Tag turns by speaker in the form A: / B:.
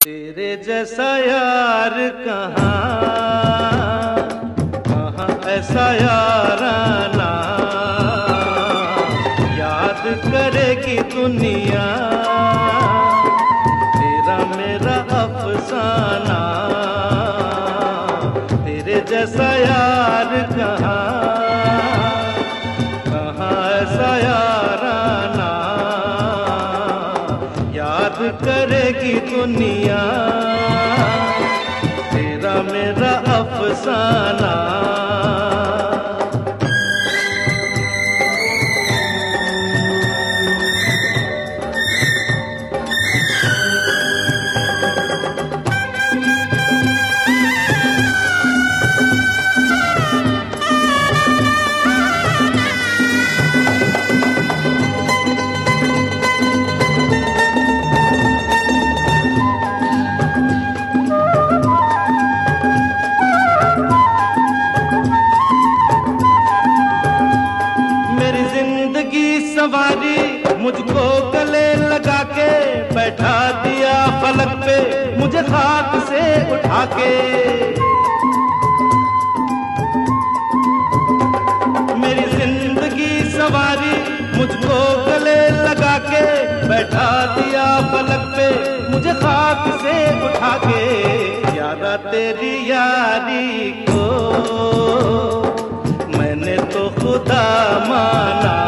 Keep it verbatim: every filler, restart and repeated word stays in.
A: तेरे जैसा यार कहाँ कहाँ ऐसा याराना, याद करेगी दुनिया तेरा मेरा अफसाना। तेरे जैसा यार कहाँ कहाँ ऐसा याराना, याद करेगी दुनिया तेरा मेरा अफसाना। सवारी मुझको गले लगा के बैठा दिया फलक पे, मुझे खाक से उठा के। मेरी जिंदगी सवारी मुझको गले लगा के बैठा दिया फलक पे, मुझे खाक से उठा के। यारा तेरी यारी को मैंने तो खुदा माना,